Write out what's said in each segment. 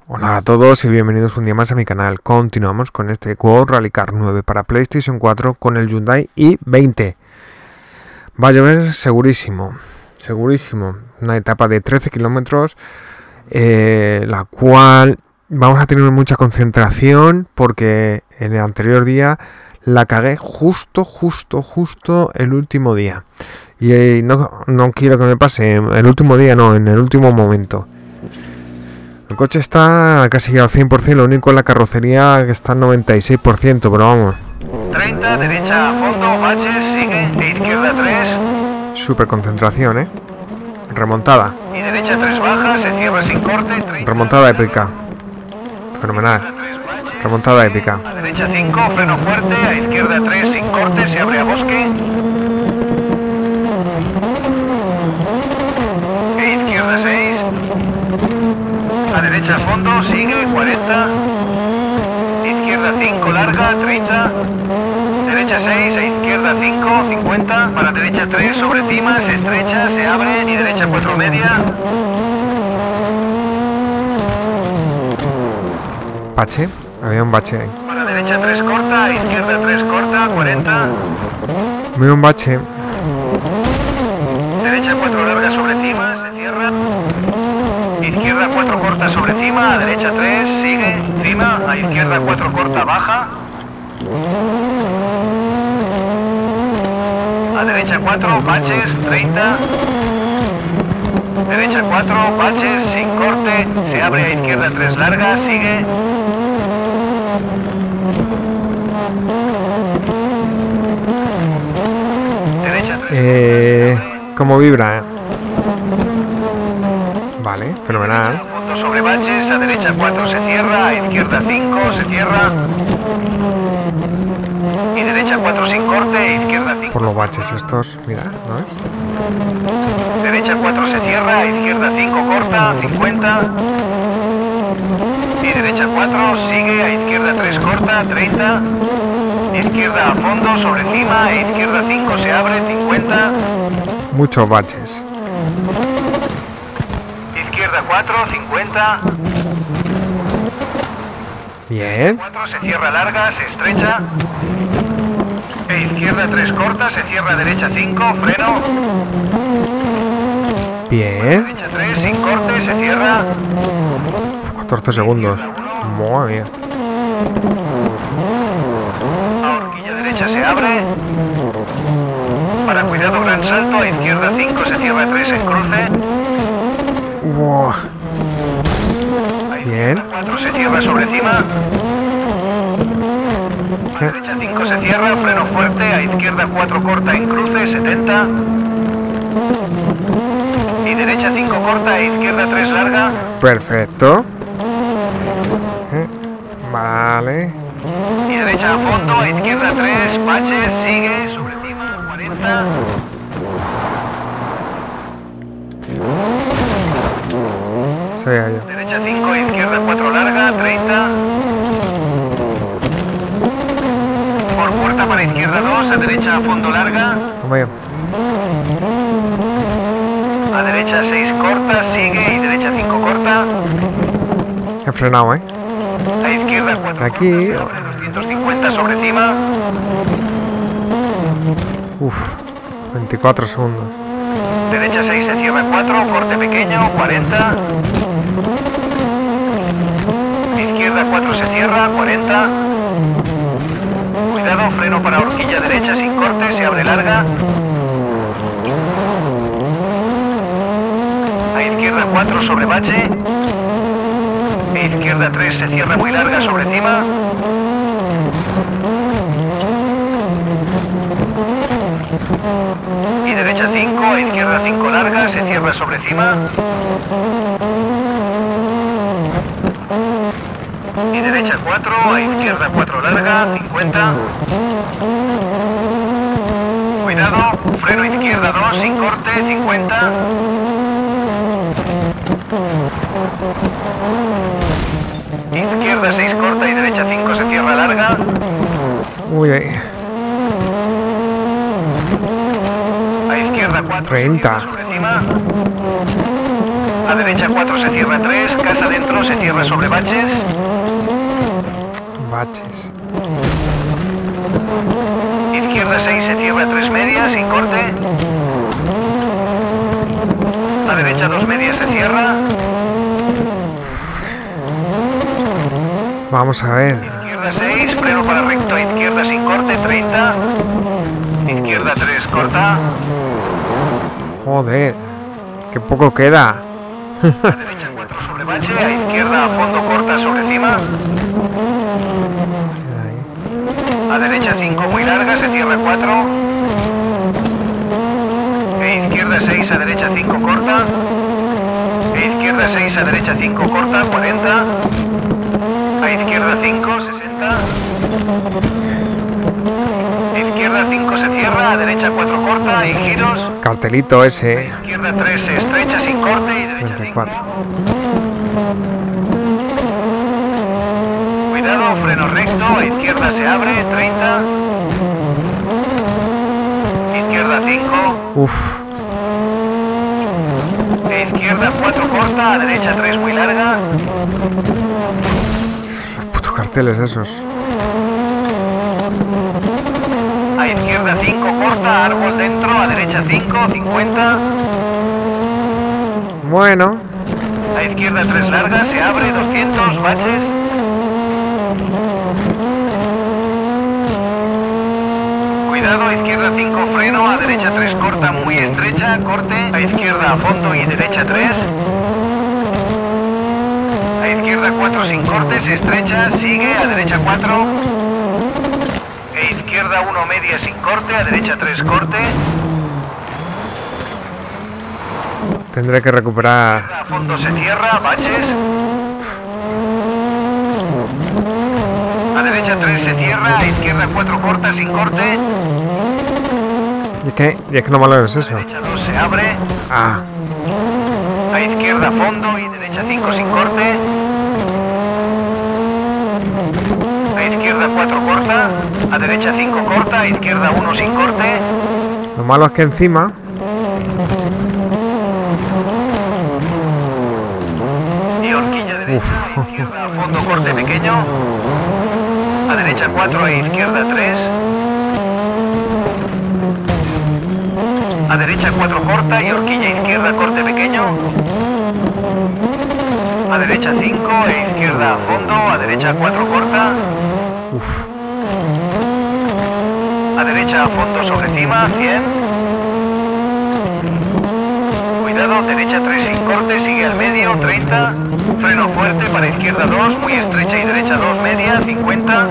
Hola a todos y bienvenidos un día más a mi canal. Continuamos con este World Rally Car 9 para PlayStation 4 con el Hyundai i20. Va a llover segurísimo, segurísimo. Una etapa de 13 kilómetros, la cual vamos a tener mucha concentración porque en el anterior día la cagué justo el último día. Y no quiero que me pase el último día, no, en el último momento. El coche está casi al 100%, lo único en la carrocería que está al 96%, pero vamos. 30, derecha a fondo, baches, sigue, e izquierda 3. Super concentración, Remontada. Y derecha 3 bajas, se cierra sin corte. 30, remontada épica. Fenomenal. Remontada épica. A derecha 5, freno fuerte, a izquierda 3 sin corte, se abre a bosque. E izquierda 6. A derecha a fondo, sigue, 40. Izquierda 5, larga, 30. Derecha 6, a izquierda 5, 50. Para derecha 3, sobre cima, se estrecha, se abre. Y derecha 4 media. Bache. Había un bache ahí. Para derecha 3 corta, a izquierda 3 corta, 40. Muy un bache. Derecha 4 larga sobre cima, se cierra. Izquierda 4 corta sobre cima, a derecha 3, sigue, cima, a izquierda 4 corta, baja. A derecha 4, baches, 30. Derecha 4, baches, sin corte, se abre a izquierda 3 larga, sigue. Derecha 3 ¿Cómo vibra? Vale, fenomenal. Punto sobre baches, a derecha 4 se cierra, a izquierda 5 se cierra. Y derecha 4 sin corte, izquierda 5. Por los baches estos, mira, ¿no es? Derecha 4 se cierra, a izquierda 5 corta, 50. Y derecha 4 sigue, a izquierda 3 corta, 30. Izquierda a fondo, sobre cima, a izquierda 5 se abre, 50. Muchos baches. Izquierda 4, 50. Bien. 4 se cierra larga, se estrecha. E izquierda 3 corta, se cierra derecha 5, freno. Bien. Derecha 3 sin corte, se cierra. 14 segundos. Madre mía. A horquilla derecha se abre. Para cuidado gran salto, a izquierda 5 se cierra 3 en cruce. Wow. A Bien. izquierda 4 se cierra sobre cima. A derecha 5 se cierra, freno fuerte, a izquierda 4 corta en cruce, 70. Y derecha 5 corta, a izquierda 3 larga. Perfecto. Vale. Y derecha a fondo, a izquierda 3, baches, sigue, sobre cima, 40. Sabía yo. Derecha 5, izquierda 4 larga, 30. Por puerta para izquierda 2, a derecha a fondo larga. Vamos allá. A derecha 6 corta, sigue y derecha 5 corta. He frenado, A izquierda 4 Aquí. corta, se abre 250 sobre cima. Uf. 24 segundos. Derecha 6 se cierra 4, corte pequeño, 40. Izquierda 4 se cierra, 40. Cuidado, freno para horquilla derecha sin corte, se abre larga. A izquierda 4 sobre bache. E izquierda 3 se cierra muy larga sobre cima. Y derecha 5, a izquierda 5 larga, se cierra sobre cima. Y derecha 4, a izquierda 4 larga, 50. Cuidado, freno izquierda 2 sin corte, 50. Izquierda 6 corta y derecha 5 se cierra larga. Uy, A izquierda 4. 30. Sobre cima. A derecha 4 se cierra 3, casa dentro se cierra sobre baches. Baches. Izquierda 6 se cierra 3 medias sin corte. A derecha 2 medias se cierra. Vamos a ver. Izquierda 6, freno para recto, izquierda sin corte, 30. Izquierda 3, corta. Joder. Que poco queda. A derecha 4 sobre bache, a izquierda a fondo corta sobre cima. A derecha 5 muy larga, se cierra 4. E izquierda 6 a derecha 5 corta. E izquierda 6 a derecha 5 corta, 40. A izquierda 5, 60. Izquierda 5 se cierra, a derecha 4 corta y giros. Cartelito ese. Izquierda 3 se estrecha sin corte y derecha 34. 5. Cuidado, freno recto, a izquierda se abre, 30. Izquierda 5. Uf. E izquierda 4 corta, a derecha 3 muy larga. Los putos carteles esos. A izquierda 5 corta, árbol dentro, a derecha 5, 50. Bueno. A izquierda 3 larga, se abre, 200, baches. Cuidado, izquierda 5 freno, a derecha 3 corta, muy estrecha, corte. A izquierda a fondo y derecha 3. A izquierda 4 sin corte, se estrecha, sigue, a derecha 4. E izquierda 1 media sin corte, a derecha 3 corte. Tendré que recuperar. A fondo se cierra, baches. A derecha 3 se cierra, a izquierda 4 corta sin corte. Y es que lo malo es A eso. derecha 2 se abre. Ah. A izquierda fondo y derecha 5 sin corte. A izquierda 4 corta. A derecha 5 corta, a izquierda 1 sin corte. Lo malo es que encima. Y horquilla derecha, a izquierda a fondo corte pequeño. A derecha 4 e izquierda 3. A derecha 4 corta y horquilla izquierda corte pequeño. A derecha 5 e izquierda a fondo, a derecha 4 corta. Uf. A derecha a fondo sobre cima, 100. Cuidado, derecha 3 sin corte, sigue al medio, 30. Freno fuerte para izquierda 2, muy estrecha y derecha 2 media, 50.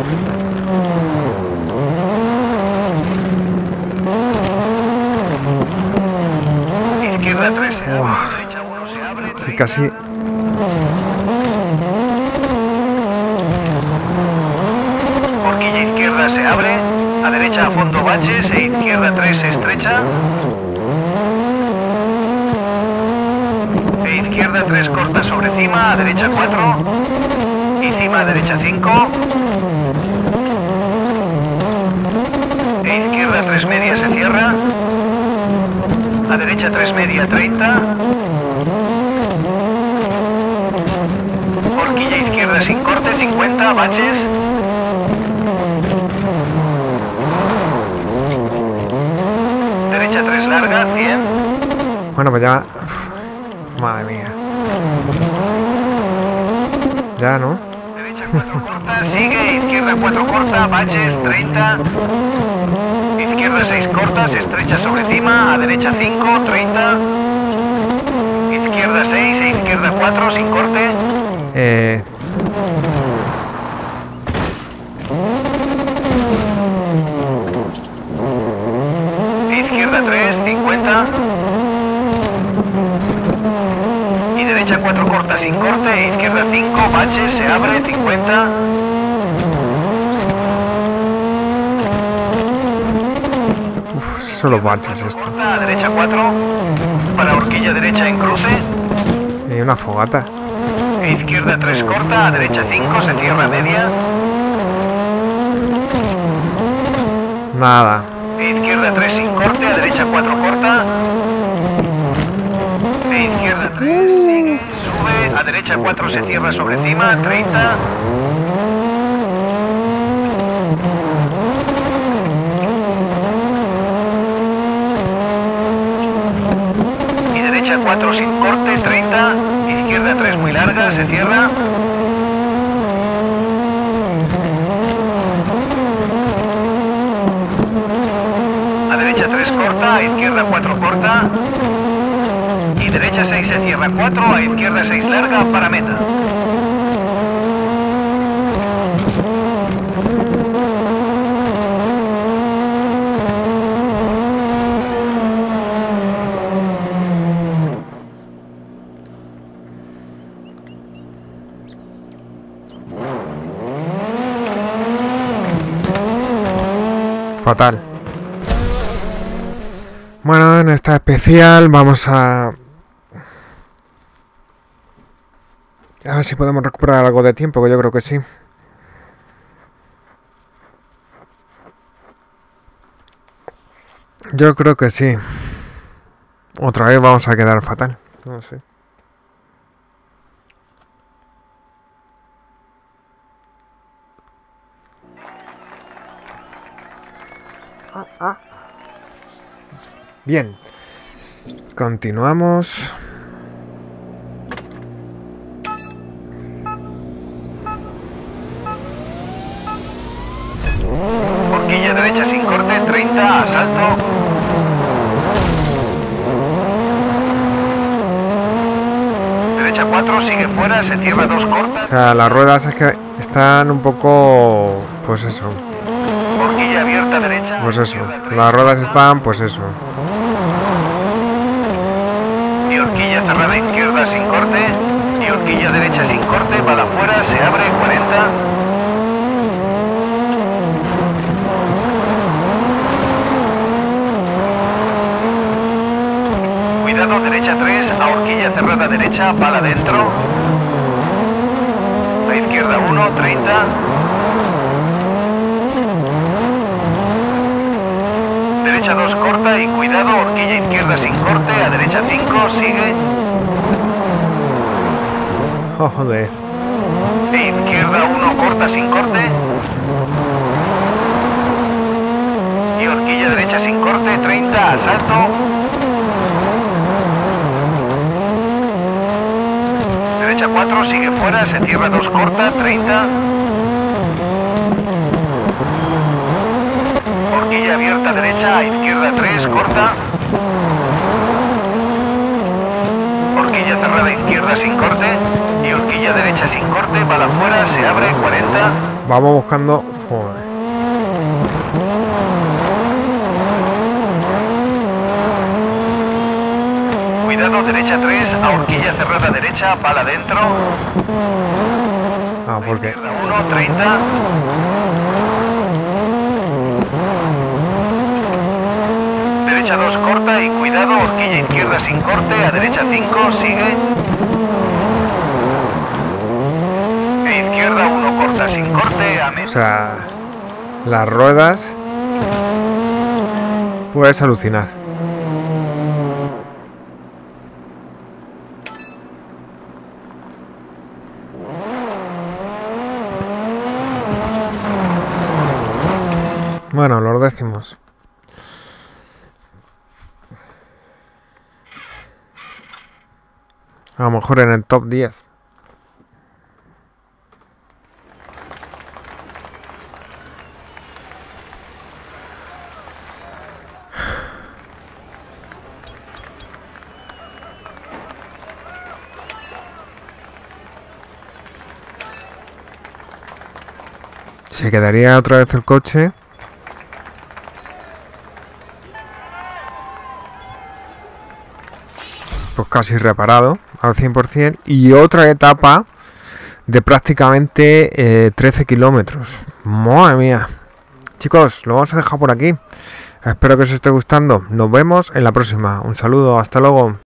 Izquierda 3 se abre, derecha 1 se abre, 30. Sí, casi. Horquilla izquierda se abre, a derecha a fondo baches e izquierda 3 se estrecha. E izquierda 3 corta sobre cima, a derecha 4. Y cima a derecha 5. E izquierda 3 media se cierra. A derecha 3 media 30. Horquilla izquierda sin corte 50, baches. Derecha 3 larga, 100. Bueno, pues ya. Uf, madre mía. Ya, ¿no? Derecha 4 corta, sigue, izquierda 4 corta, baches, 30. Izquierda 6 corta, se estrecha sobre cima, a derecha 5, 30. Izquierda 6 e izquierda 4 sin corte. Izquierda 3, 50. Y derecha 4 corta sin corte, e izquierda 5, baches, se abre, 50. Uf, solo baches esto. Corta, a derecha 4. Para horquilla derecha en cruce. Y una fogata. E izquierda 3 corta, a derecha 5, se cierra media. Nada. E izquierda 3 sin corte, a derecha 4 corta. E izquierda 3. derecha 4 se cierra sobre cima, 30. Y derecha 4 sin corte, 30. Izquierda 3 muy larga, se cierra. A derecha 3 corta, a izquierda 4 corta. Y derecha 6 se cierra 4, a izquierda 6 larga, para meta. Fatal. Bueno, en esta especial vamos a ver si podemos recuperar algo de tiempo, que yo creo que sí. Yo creo que sí. Otra vez vamos a quedar fatal. No sé. Bien. Continuamos. Horquilla derecha sin corte, 30, asalto. Derecha 4, sigue fuera, se cierra 2 cortas. O sea, las ruedas es que están un poco... Pues eso. Horquilla abierta derecha. Pues eso. Las ruedas están, pues eso. Y horquilla cerrada izquierda sin corte. Y horquilla derecha sin corte, para afuera, se abre, 40. Cuidado, derecha 3, a horquilla cerrada derecha, bala dentro. A izquierda 1, 30. Derecha 2 corta y cuidado, horquilla izquierda sin corte, a derecha 5, sigue. Oh, joder. E izquierda 1 corta sin corte. Y horquilla derecha sin corte, 30, asalto. Derecha 4, sigue fuera, se cierra 2 corta, 30. Horquilla abierta derecha, a izquierda 3, corta. Horquilla cerrada izquierda sin corte. Y horquilla derecha sin corte, para afuera, se abre, 40. Vamos buscando... Joder. Cuidado, derecha 3, a horquilla cerrada derecha, bala dentro. Ah, porque... Izquierda 1, 30. Derecha 2 corta y cuidado, horquilla izquierda sin corte, a derecha 5, sigue. E izquierda 1 corta sin corte, a O meta. sea... Las ruedas... Puedes alucinar. Bueno, los décimos. A lo mejor en el top 10. Se quedaría otra vez el coche. Pues casi reparado al 100%. Y otra etapa de prácticamente 13 kilómetros. Madre mía. Chicos, lo vamos a dejar por aquí. Espero que os esté gustando. Nos vemos en la próxima. Un saludo, hasta luego.